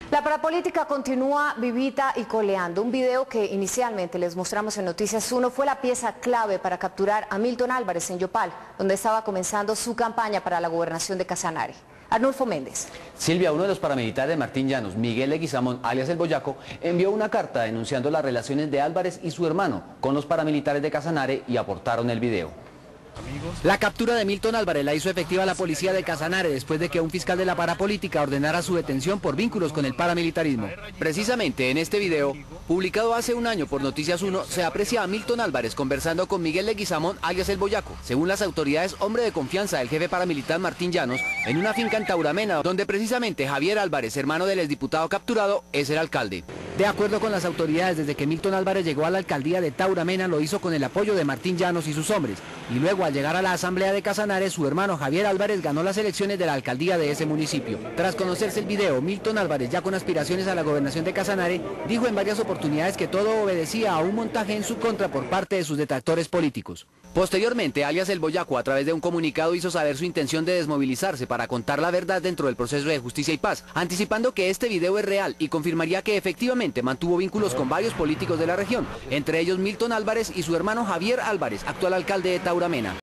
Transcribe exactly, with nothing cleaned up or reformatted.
La parapolítica continúa vivita y coleando. Un video que inicialmente les mostramos en Noticias uno fue la pieza clave para capturar a Milton Álvarez en Yopal, donde estaba comenzando su campaña para la gobernación de Casanare. Arnulfo Méndez. Silvia, uno de los paramilitares de Martín Llanos, Miguel Leguizamón, alias El Boyaco, envió una carta denunciando las relaciones de Álvarez y su hermano con los paramilitares de Casanare y aportaron el video. La captura de Milton Álvarez la hizo efectiva la policía de Casanare después de que un fiscal de la parapolítica ordenara su detención por vínculos con el paramilitarismo. Precisamente en este video, publicado hace un año por Noticias uno, se aprecia a Milton Álvarez conversando con Miguel Leguizamón, alias El Boyaco, según las autoridades, hombre de confianza del jefe paramilitar Martín Llanos, en una finca en Tauramena, donde precisamente Javier Álvarez, hermano del exdiputado capturado, es el alcalde. De acuerdo con las autoridades, desde que Milton Álvarez llegó a la alcaldía de Tauramena, lo hizo con el apoyo de Martín Llanos y sus hombres, y luego al llegar a la asamblea de Casanare, su hermano Javier Álvarez ganó las elecciones de la alcaldía de ese municipio. Tras conocerse el video, Milton Álvarez, ya con aspiraciones a la gobernación de Casanare, dijo en varias oportunidades que todo obedecía a un montaje en su contra por parte de sus detractores políticos. Posteriormente, alias El Boyaco, a través de un comunicado, hizo saber su intención de desmovilizarse para contar la verdad dentro del proceso de justicia y paz, anticipando que este video es real y confirmaría que efectivamente mantuvo vínculos con varios políticos de la región, entre ellos Milton Álvarez y su hermano Javier Álvarez, actual alcalde de Tauramena.